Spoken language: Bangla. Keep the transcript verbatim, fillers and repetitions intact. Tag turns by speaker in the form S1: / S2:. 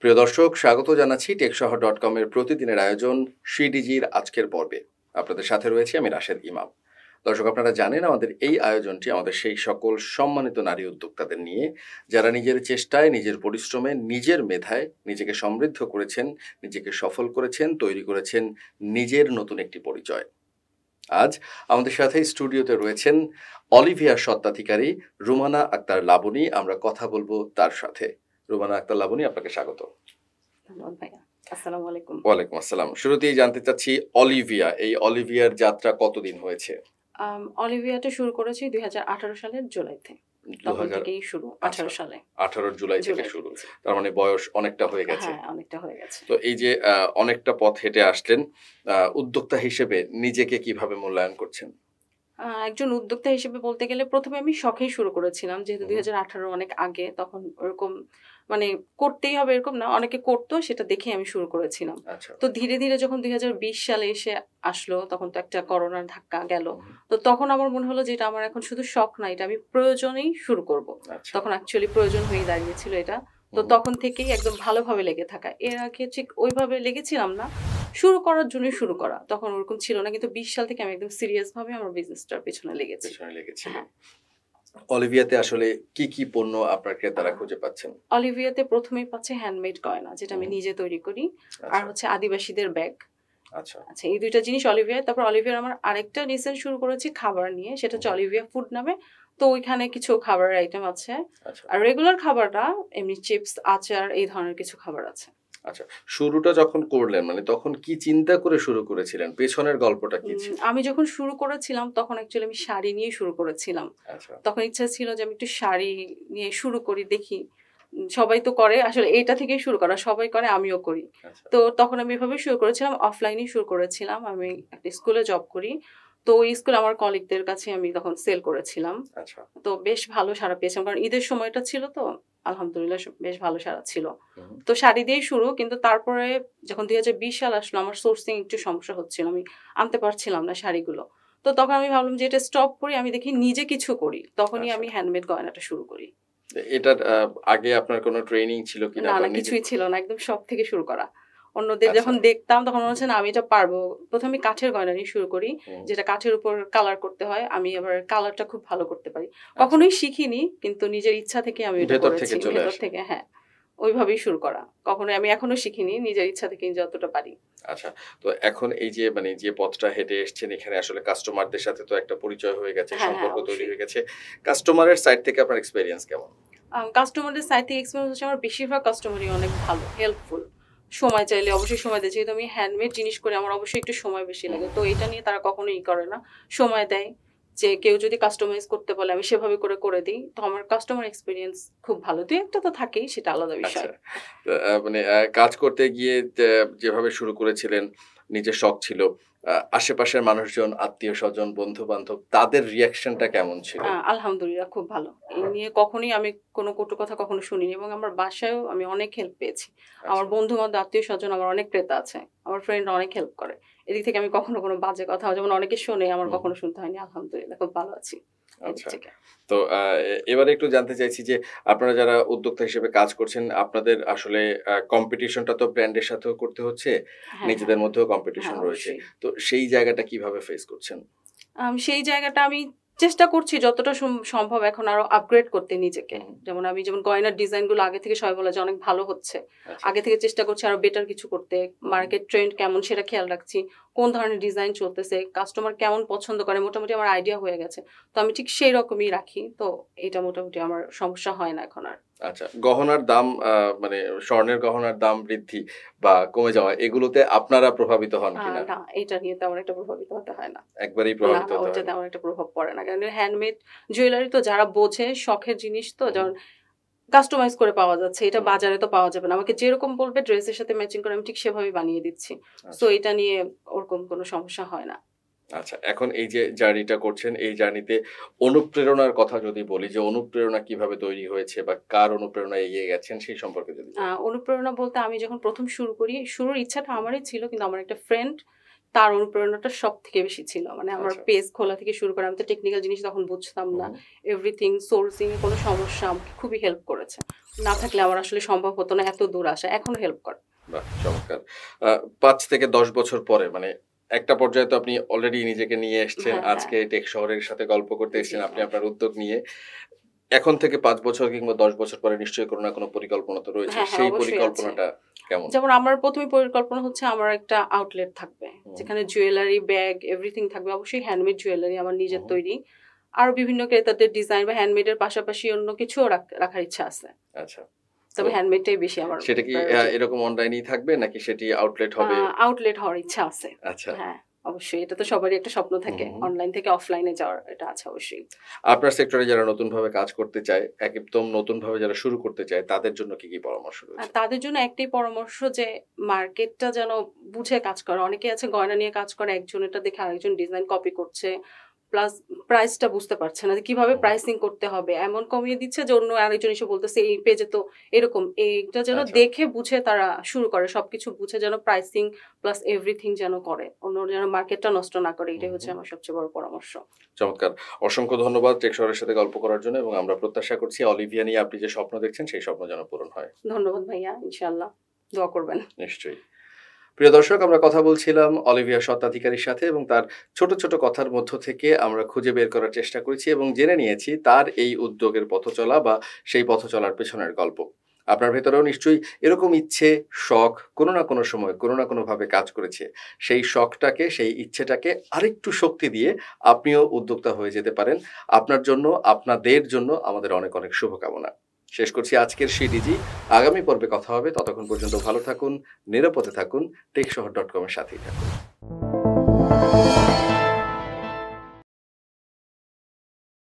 S1: প্রিয় দর্শক, স্বাগত জানাচ্ছি টেকশহর ডট কম এর প্রতিদিনের আয়োজন SheDiGi-র আজকের পর্বে। আপনাদের সাথে রয়েছে আমি রাশেদ ইমাম। দর্শক, আপনারা জানেন আমাদের এই আয়োজনটি আমাদের সেই সকল সম্মানিত নারী উদ্যোক্তাদের নিয়ে, যারা নিজের চেষ্টায়, নিজের পরিশ্রমে, নিজের মেধায় নিজেকে সমৃদ্ধ করেছেন, নিজেকে সফল করেছেন, তৈরি করেছেন নিজের নতুন একটি পরিচয়। আজ আমাদের সাথে স্টুডিওতে রয়েছেন অলিভিয়ার স্বত্বাধিকারী রুমানা আক্তার লাবণী। আমরা কথা বলবো তার সাথে। রুমানা আক্তার লাবণী, আপনাকে স্বাগত।
S2: ধন্যবাদ ভাইয়া। আসসালামু আলাইকুম।
S1: ওয়ালাইকুম আসসালাম। শুরুতেই জানতে চাচ্ছি, অলিভিয়া, এই অলিভিয়ার যাত্রা কতদিন হয়েছে?
S2: আম, অলিভিয়াটা শুরু করেছি দুই হাজার আঠারো সালের জুলাইতে। তখন থেকেই শুরু, আঠারো সালে।
S1: আঠারো জুলাই থেকে
S2: জুলাই
S1: শুরু।
S2: থেকে।
S1: তার মানে বয়স অনেকটা হয়ে গেছে।
S2: হ্যাঁ, অনেকটা হয়ে গেছে।
S1: তো এই যে আহ, অনেকটা পথ হেঁটে আসলেন, আহ, উদ্যোক্তা হিসেবে নিজেকে কিভাবে মূল্যায়ন করছেন?
S2: আহ, একজন উদ্যোক্তা হিসেবে বলতে গেলে প্রথমে আমি শখেই শুরু করেছিলাম, যেহেতু দুই হাজার আঠারো অনেক আগে, তখন ওরকম মানে করতেই হবে এরকম না, অনেকে করতো, সেটা দেখে আমি শুরু করেছিলাম।
S1: আচ্ছা।
S2: তো ধীরে ধীরে যখন দুই হাজার বিশ সালে এসে আসলো, তখন তো একটা করোনার ধাক্কা গেল। তো তখন আমার মনে হলো যে এটা আমার এখন শুধু শখ না, এটা আমি প্রয়োজনেই শুরু করব।
S1: আচ্ছা।
S2: তখন অ্যাকচুয়ালি প্রয়োজন হয়ে দাঁড়িয়েছিল এটা। তো তখন থেকেই একদম ভালোভাবে লেগে থাকা। এর আগে ঠিক ওইভাবে লেগেছিলাম না, শুরু করার জন্য শুরু করা, তখন ওরকম ছিল না। কিন্তু বিশ সাল থেকে আমি একদম সিরিয়াস ভাবে আমার বিজনেসটার পেছনে লেগেছি।
S1: পেছনে লেগেছে।
S2: হ্যাঁ।
S1: অলিভিয়াতে আসলে কি কি পণ্য আপনার ক্রেতারা খুঁজে পাচ্ছেন?
S2: অলিভিয়াতে প্রথমেই পাচ্ছে হ্যান্ডমেড গয়না, যেটা আমি নিজে তৈরি করি, আর হচ্ছে আদিবাসীদের ব্যাগ।
S1: আচ্ছা
S2: আচ্ছা, এই দুইটা জিনিস অলিভিয়া। তারপর অলিভিয়ার আমার আরেকটা রিসেন্ট শুরু করেছি খাবার নিয়ে, সেটা হচ্ছে অলিভিয়া ফুড নামে। তো ওইখানে কিছু খাবারের আইটেম আছে,
S1: আচ্ছা
S2: আর রেগুলার খাবারটা এমনি চিপস, আচার, এই ধরনের কিছু খাবার আছে।
S1: আচ্ছা শুরুটা যখন করলেন, মানে তখন কি চিন্তা করে শুরু করেছিলেন? পেছনের গল্পটা কি ছিল?
S2: উম, আমি যখন শুরু করেছিলাম তখন অ্যাকচুয়ালি আমি শাড়ি নিয়ে শুরু করেছিলাম।
S1: আচ্ছা
S2: তখন ইচ্ছা ছিল যে আমি একটু শাড়ি নিয়ে শুরু করি, দেখি উম, সবাই তো করে, আসলে এইটা থেকেই শুরু করা, সবাই করে, আমিও করি।
S1: আচ্ছা
S2: তো তখন আমি এভাবে শুরু করেছিলাম, অফলাইনে শুরু করেছিলাম। আমি একটা স্কুলে জব করি, তো ওই স্কুলে আমার কলিগদের কাছে আমি তখন সেল করেছিলাম।
S1: আচ্ছা
S2: তো বেশ ভালো সাড়া পেয়েছিলাম, কারণ ঈদের সময়টা ছিল, তো আলহামদুলিল্লাহ বেশ ভালো সাড়া ছিল।
S1: হুম।
S2: তো শাড়ি দিয়েই শুরু, কিন্তু তারপরে যখন দুই হাজার বিশ সাল আসলো, আমার সোর্সিং একটু সমস্যা হচ্ছিল, আমি আনতে পারছিলাম না শাড়িগুলো। তো তখন আমি ভাবলাম যে এটা স্টপ করি, আমি দেখি নিজে কিছু করি, তখনই
S1: আচ্ছা।
S2: আমি হ্যান্ডমেড গয়নাটা শুরু করি।
S1: এটার আহ, আগে আপনার কোনো ট্রেনিং ছিল কিনা?
S2: না
S1: বা
S2: না,
S1: নিজে-
S2: কিছুই ছিল না, একদম শখ থেকে শুরু করা। অন্যদের
S1: আচ্ছা।
S2: যখন দেখতাম তখন মনে হচ্ছে না আমি এটা পারবো। প্রথমে কাঠের গয়না নিয়ে শুরু করি,
S1: হুম।
S2: যেটা কাঠের উপর কালার করতে হয়। আমি আবার কালারটা খুব ভালো করতে পারি, কখনোই শিখিনি, কিন্তু নিজের ইচ্ছা থেকে আমি এটা
S1: ভেতর
S2: করেছি,
S1: থেকে চলে
S2: ভেতর
S1: আসে।
S2: থেকে। হ্যাঁ, ওইভাবেই শুরু করা, কখনোই আমি এখনো শিখিনি, নিজের ইচ্ছা থেকে যতটা পারি।
S1: আচ্ছা, তো এখন এই যে মানে যে পথটা হেঁটে এসেছেন, এখানে আসলে কাস্টমারদের সাথে তো একটা পরিচয় হয়ে গেছে,
S2: হ্যাঁ,
S1: সম্পর্ক
S2: হ্যাঁ,
S1: তৈরি
S2: অবশ্যই।
S1: হয়ে গেছে। কাস্টমারের সাইড থেকে আপনার এক্সপেরিয়েন্স কেমন?
S2: কাস্টমারদের সাইড থেকে এক্সপিরিয়েন্স হচ্ছে, আমার বেশিরভাগ কাস্টমারই অনেক ভালো, হেল্পফুল। সময় চাইলে অবশ্যই সময় দেয়, যেহেতু আমি হ্যান্ডমেড জিনিস করি, আমার অবশ্যই একটু সময় বেশি লাগে। তো এটা নিয়ে তারা কখনোই ই করে না, সময় দেয়। যে কেউ যদি কাস্টমাইজ করতে বলে, আমি সেভাবে করে করে দিই। তো আমার কাস্টমার এক্সপিরিয়েন্স খুব ভালো। দুই একটা তো থাকেই, সেটা আলাদা বিষয়।
S1: আচ্ছা, তো, আহ, মানে আহ, কাজ করতে গিয়ে যে- যেভাবে শুরু করেছিলেন, নিজের শখ ছিল, আহ, আশেপাশের মানুষজন, আত্মীয় স্বজন, বন্ধু বান্ধব, তাদের রিয়াকশনটা কেমন ছিল?
S2: আহ, আলহামদুলিল্লাহ খুব ভালো। এই নিয়ে কখনোই আমি কোনো কটু কথা কখনো শুনিনি, এবং আমার বাসায়ও আমি অনেক হেল্প পেয়েছি। আমার
S1: আচ্ছা।
S2: বন্ধু বান্ধব, আত্মীয় স্বজন, আমার অনেক ক্রেতা আছে, আমার ফ্রেন্ডরা অনেক হেল্প করে। এদিক থেকে আমি কখনো কোনো বাজে কথা, যেমন অনেকে শোনে, আমার
S1: হুম।
S2: কখনো শুনতে হয়নি। আলহামদুলিল্লাহ খুব ভালো আছি এদিক
S1: আচ্ছা,
S2: থেকে।
S1: তো আহ, এ- এবারে একটু জানতে চাইছি যে আপনারা যারা উদ্যোক্তা হিসেবে কাজ করছেন, আপনাদের আসলে কম্পিটিশনটা তো ব্র্যান্ডের সাথেও করতে হচ্ছে,
S2: হ্যাঁ,
S1: নিজেদের
S2: হ্যাঁ,
S1: মধ্যেও কম্পিটিশন
S2: হ্যাঁ,
S1: রয়েছে।
S2: অবশ্যই।
S1: তো সেই জায়গাটা কিভাবে ফেস করছেন?
S2: আম, সেই জায়গাটা আমি চেষ্টা করছি যতটা সম- সম্ভব এখন আরো আপগ্রেড করতে নিজেকে।
S1: হুম।
S2: যেমন আমি যেমন গয়নার ডিজাইন গুলো আগে থেকে সবাই বলে যে অনেক ভালো হচ্ছে,
S1: আচ্ছা।
S2: আগে থেকে চেষ্টা করছি আরো বেটার কিছু করতে। মার্কেট ট্রেন্ড কেমন সেটা খেয়াল রাখছি, কোন ধরনের ডিজাইন চলতেছে, কাস্টমার কেমন পছন্দ করে, মোটামুটি আমার আইডিয়া হয়ে গেছে। তো আমি ঠিক সেই রকমই রাখি, তো এটা মোটামুটি আমার সমস্যা হয় না এখন আর।
S1: আচ্ছা, গহনার দাম, আহ, মানে স্বর্ণের গহনার দাম বৃদ্ধি বা কমে যাওয়া, এগুলোতে আপনারা প্রভাবিত হন
S2: আহ,
S1: কিনা?
S2: না, এটা নিয়ে তেমন একটা প্রভাবিত হতে হয় না।
S1: একবারেই
S2: না
S1: প্রভাবিত
S2: না,
S1: হতে
S2: ওইটা
S1: হয় না?
S2: তেমন একটা প্রভাব পড়ে না, কারণ হ্যান্ডমেড জুয়েলারি তো যারা বোঝে, শখের জিনিস তো,
S1: হুম।
S2: যেমন কাস্টমাইজ করে পাওয়া যাচ্ছে, এটা
S1: হুম।
S2: বাজারে তো পাওয়া যাবে না। আমাকে যেরকম বলবে ড্রেসের সাথে ম্যাচিং করে আমি ঠিক সেভাবেই বানিয়ে দিচ্ছি। সো
S1: আচ্ছা
S2: এটা নিয়ে ওরকম কোনো সমস্যা হয় না।
S1: আচ্ছা, এখন এই যে জার্নিটা করছেন, এই জার্নিতে অনুপ্রেরণার কথা যদি বলি, যে অনুপ্রেরণা কিভাবে তৈরি হয়েছে বা কার অনুপ্রেরণায় এগিয়ে গেছেন, সেই সম্পর্কে যদি বলেন।
S2: আহ, অনুপ্রেরণা বলতে, আমি যখন প্রথম শুরু করি, শুরুর ইচ্ছাটা আমারই ছিল, কিন্তু আমার একটা ফ্রেন্ড তার অনুপ্রেরণাটা সব থেকে বেশি ছিল। মানে আমার
S1: আচ্ছা।
S2: পেজ খোলা থেকে শুরু করে, আমি তো টেকনিক্যাল জিনিস তখন বুঝতাম না, এভরিথিং সোর্সিং কোনো সমস্যা আমাকে খুবই হেল্প করেছে। না থাকলে আমার আসলে সম্ভব হতো না এত দূর আসা, এখনো হেল্প করে।
S1: বাহ, চমৎকার। আহ, পাঁচ থেকে দশ বছর পরে মানে একটা পর্যায়ে তো আপনি অলরেডি নিজেকে নিয়ে এসেছেন,
S2: হ্যাঁ,
S1: আজকে
S2: হ্যাঁ।
S1: টেক শহরের সাথে গল্প করতে
S2: জি,
S1: এসেছেন আপনি
S2: হ্যাঁ।
S1: আপনার উদ্যোগ নিয়ে। এখন থেকে পাঁচ বছর কিংবা দশ বছর পরে নিশ্চয়ই কোনো না কোনো পরিকল্পনা তো রয়েছে,
S2: হ্যাঁ, হ্যাঁ,
S1: সেই
S2: অবশ্যই আছে।
S1: পরিকল্পনাটা কেমন?
S2: যেমন আমার প্রথমে পরিকল্পনা হচ্ছে আমার একটা আউটলেট থাকবে,
S1: হুম,
S2: যেখানে জুয়েলারি, ব্যাগ, এভরিথিং থাকবে। অবশ্যই হ্যান্ডমেড জুয়েলারি আমার নিজের
S1: হুম,
S2: তৈরি। আরো বিভিন্ন ক্রেতাদের ডিজাইন বা হ্যান্ডমেডের পাশাপাশি অন্য কিছুও রাখ- রাখার ইচ্ছা আছে।
S1: আচ্ছা। তো
S2: তবে হ্যান্ডমেডটাই বেশি আমার
S1: সেটা কি আহ,
S2: প্রায়োরিটি।
S1: এরকম অনলাইনেই থাকবে নাকি সেটি আউটলেট হবে?
S2: আউটলেট হওয়ার ইচ্ছা আছে।
S1: আচ্ছা।
S2: হ্যাঁ, অবশ্যই। এটা তো সবারই একটা স্বপ্ন থাকে,
S1: হুম।
S2: অনলাইন থেকে অফলাইনে যাওয়ার, এটা আছে অবশ্যই।
S1: আপনার সেক্টরে যারা নতুনভাবে কাজ করতে চায়, একদম নতুনভাবে যারা শুরু করতে চায়, তাদের জন্য কি কি পরামর্শ
S2: আর
S1: রয়েছে?
S2: তাদের জন্য একটাই পরামর্শ যে মার্কেটটা যেন বুঝে কাজ করে। অনেকে আছে গয়না নিয়ে কাজ করে, একজন এটা দেখে আরেকজন ডিজাইন কপি করছে, প্লাস প্রাইসটা বুঝতে পারছে না যে কিভাবে
S1: হুম।
S2: প্রাইসিং করতে হবে, এমন কমিয়ে দিচ্ছে যে অন্য আরেকজন এসে বলতেছে এই পেজে তো এরকম। এইটা যেন
S1: আচ্ছা।
S2: দেখে বুঝে তারা শুরু করে, সবকিছু বুঝে যেন প্রাইসিং প্লাস এভরিথিং যেন করে, অন্য যেন মার্কেটটা নষ্ট না করে। এটাই হচ্ছে
S1: হুম।
S2: আমার সবচেয়ে বড় পরামর্শ।
S1: চমৎকার। অসংখ্য ধন্যবাদ টেক শহরের সাথে গল্প করার জন্য এবং আমরা প্রত্যাশা করছি অলিভিয়া নিয়ে আপনি যে স্বপ্ন দেখছেন সেই স্বপ্ন যেন পূরণ হয়।
S2: ধন্যবাদ ভাইয়া, ইনশাআল্লাহ দোয়া করবেন।
S1: নিশ্চয়ই। প্রিয় দর্শক, আমরা কথা বলছিলাম অলিভিয়া স্বত্বাধিকারীর সাথে এবং তার ছোট ছোট কথার মধ্য থেকে আমরা খুঁজে বের করার চেষ্টা করেছি এবং জেনে নিয়েছি তার এই উদ্যোগের পথ চলা বা সেই পথ চলার পেছনের গল্প। আপনার ভেতরেও নিশ্চয়ই এরকম ইচ্ছে, শখ কোনো না কোনো সময় কোনো না কোনোভাবে কাজ করেছে। সেই শখটাকে, সেই ইচ্ছেটাকে আরেকটু শক্তি দিয়ে আপনিও উদ্যোক্তা হয়ে যেতে পারেন। আপনার জন্য, আপনাদের জন্য আমাদের অনেক অনেক শুভকামনা। শেষ করছি আজকের SheDigi। আগামী পর্বে কথা হবে। ততক্ষণ পর্যন্ত ভালো থাকুন, নিরাপদে থাকুন, টেকশহর ডট কম এর সাথেই থাকুন।